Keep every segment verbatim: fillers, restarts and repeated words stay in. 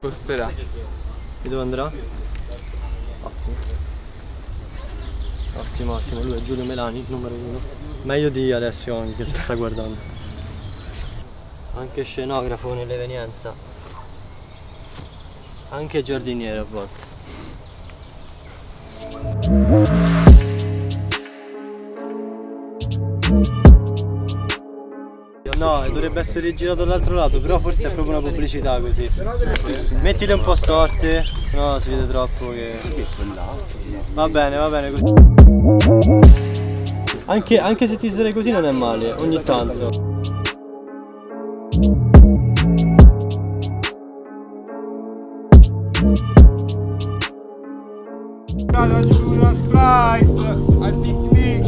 Costerà. E dove andrà? Ottimo. Ottimo, ottimo. Lui è Giulio Melani, numero uno. Meglio di Alessio anche se sta guardando. Anche scenografo nell'evenienza. Anche giardiniere a volte. No, dovrebbe essere girato dall'altro lato, però forse è proprio una pubblicità così. Mettile un po' storte, no si vede troppo che... Va bene, va bene così. Anche, anche se ti sarei così non è male, ogni tanto. Una Sprite al picnic.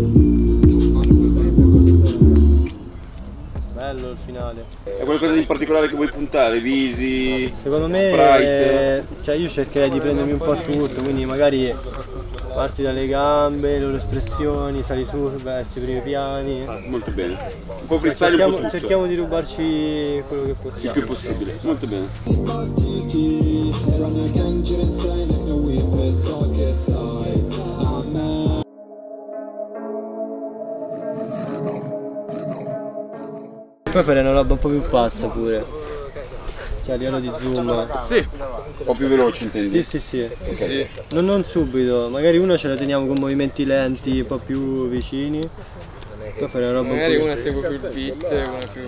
Bello il finale. È qualcosa di particolare che vuoi puntare? Visi? Secondo me, Sprite? eh, cioè io cercherei di prendermi un po' tutto, quindi magari parti dalle gambe, le loro espressioni, sali su verso i primi piani. Ah, molto bene. Un po' freestyle, cerchiamo, un po' tutto. Cerchiamo di rubarci quello che possiamo. Il più possibile, molto bene. Poi fare una roba un po' più pazza pure. Cioè a livello di zoom. Sì. Un po' più veloce intendi? Sì, sì, sì. Okay. Sì. Non, non subito, magari una ce la teniamo con movimenti lenti, un po' più vicini. Poi fare una roba Magari un po' una segue più il beat, una più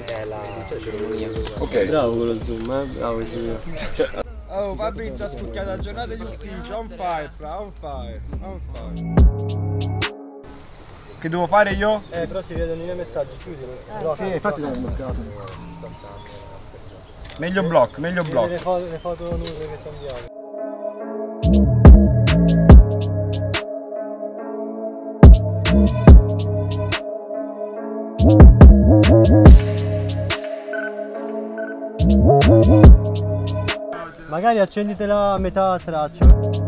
con Ok. Bravo con lo zoom, eh? Bravo Giulio. Oh, Fabrizio ha scucchiato la giornata di ufficio, on fire, fra, on fire, on fire. Che devo fare io? Eh, però si vedono i miei messaggi, chiudilo. Sì, infatti l'ho bloccato. Meglio block, meglio block. Le foto, le foto nude che ti inviato. Magari accenditela a metà traccia.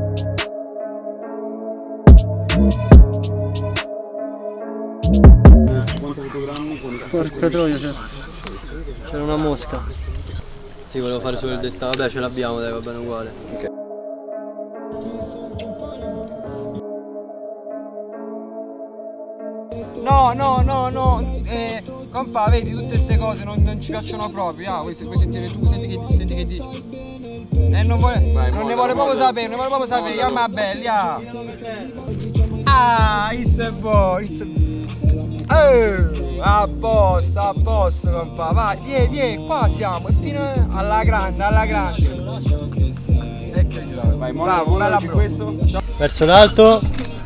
Porca troia, c'era una mosca. Sì, volevo fare solo il dettaglio. Vabbè, ce l'abbiamo, dai, va bene uguale. Okay. No, no, no, no, eh, compa, vedi tutte queste cose non, non ci piacciono proprio, ah, vuoi, vuoi sentire tu, senti che, senti che dici? Eh, non, vuole, Vai, non molla, ne vuole proprio molla. sapere, non ne vuole proprio sapere, chiama belli, ah! Ah, it's buono, it's... Oh, a posto, a posto, compa, vai, vieni, vieni, qua siamo, e fino alla grande, alla grande. Vai, molla, molla questo. Verso l'alto.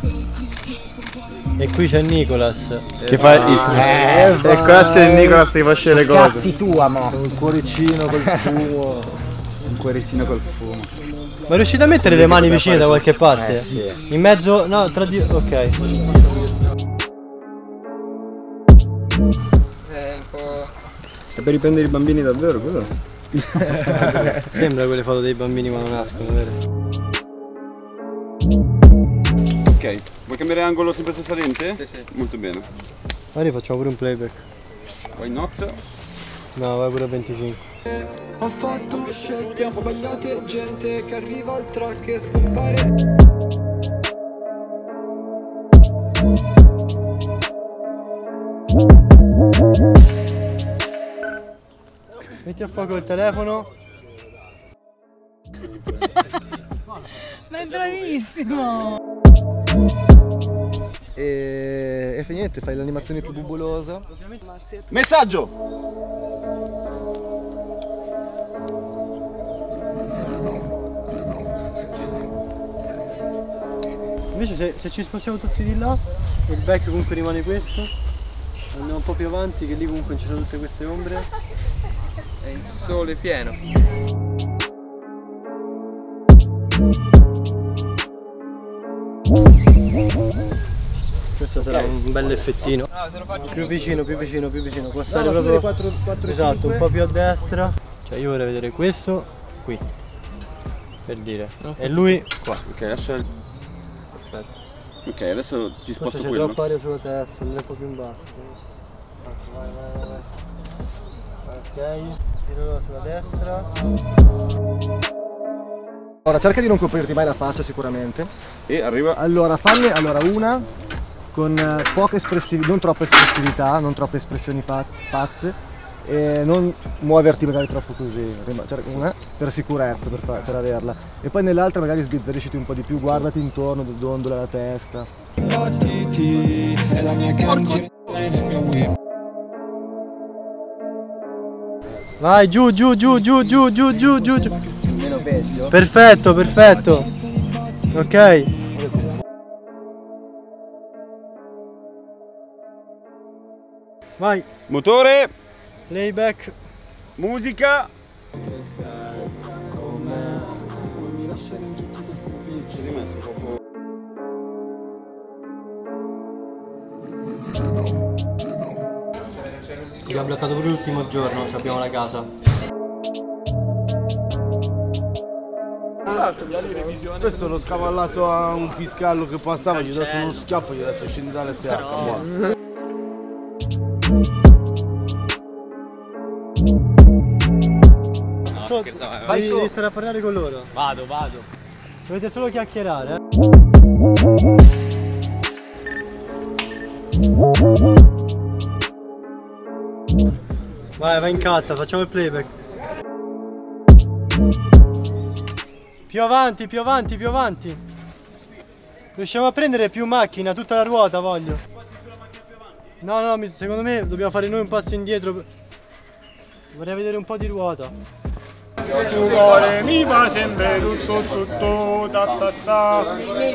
E qui c'è Nicolas. Che fa il... Eh, e qua c'è il Nicolas che fa scendere cose. Cazzi tua, mo! Un cuoricino col fumo. Un cuoricino col fumo. Ma riuscite a mettere le mani vicine da qualche parte? Eh, sì. In mezzo? No, tra di... ok. È un po'... È per riprendere i bambini davvero quello? Sembra quelle foto dei bambini quando nascono, vero? Ok, vuoi cambiare angolo sempre stessa lente? Sì, sì. Molto bene. Magari facciamo pure un playback. Why not? No, vai pure a venticinque. Ho fatto scelte sbagliate, gente che arriva al track e scompare. Metti a fuoco il telefono. Ma è bravissimo! E, e niente, fai l'animazione più bubulosa. Messaggio! Invece se, se ci spostiamo tutti di là, il back comunque rimane questo. Andiamo un po' più avanti che lì comunque ci sono tutte queste ombre. È il sole pieno. Questo sarà un bel effettino. Ah, te lo faccio Più vicino, più vicino, più vicino. Può stare No, proprio quattro, quattro, esatto, cinque. un po' più a destra. Cioè io vorrei vedere questo qui. Per dire. E lui qua. Ok, lascia il... Perfetto. Ok, adesso ti Forse sposto c'è quello. troppa aria sulla testa, andrei un po' più in basso. Ecco, vai, vai, vai, vai. Ok. Tiro sulla destra. Ora cerca di non coprirti mai la faccia sicuramente. E arriva. Allora fanne allora una con eh, poca espressività, non troppa espressività, non troppe espressioni fa pazze. E non muoverti magari troppo così, cerca una per sicurezza, per, per averla. E poi nell'altra magari sbizzarrisciti un po' di più, guardati intorno, dondola la testa. Battiti, è la mia canzone nel mio whip. Vai giù, giù, giù, giù, giù, giù, giù, giù, giù. Meno peggio. Perfetto, perfetto. Ok. Vai. Motore. Playback. Musica. Abbiamo bloccato pure l'ultimo giorno, abbiamo la casa. Questo l'ho scavallato a un piscallo che passava, gli ho dato uno schiaffo e gli ho detto scendi dalle serra. So, vai, devi stare a parlare con loro. Vado, vado. Dovete solo chiacchierare, eh. Vai, vai in catta, facciamo il playback. Più avanti, più avanti, più avanti. Riusciamo a prendere più macchina, tutta la ruota voglio. No, no, secondo me dobbiamo fare noi un passo indietro. Vorrei vedere un po' di ruota. Tu cuore mi fa sempre tutto tutto ta ta ta.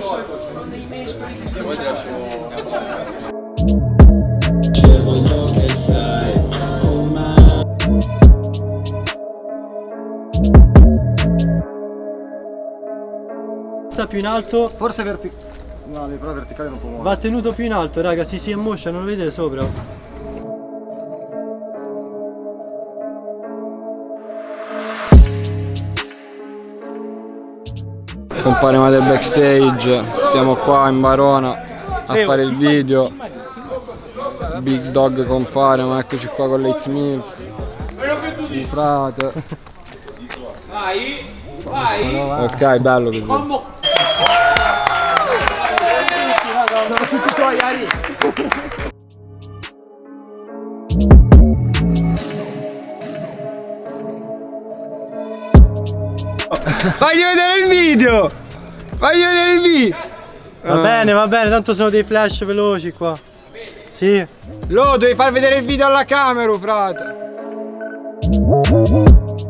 Sta più in alto. Forse verticale. No, però verticale non può muovere. Va tenuto più in alto, raga, si si ammoscia, non lo vedete sopra. Compare del backstage, siamo qua in Barona a fare il video. Big Dog compare, ma eccoci qua con l'eight mil. Il frate. Vai, vai. Ok, bello così. Fagli vedere il video! Fagli vedere il video! Va bene, va bene, tanto sono dei flash veloci qua. Sì. Lo devi far vedere il video alla camera, frate!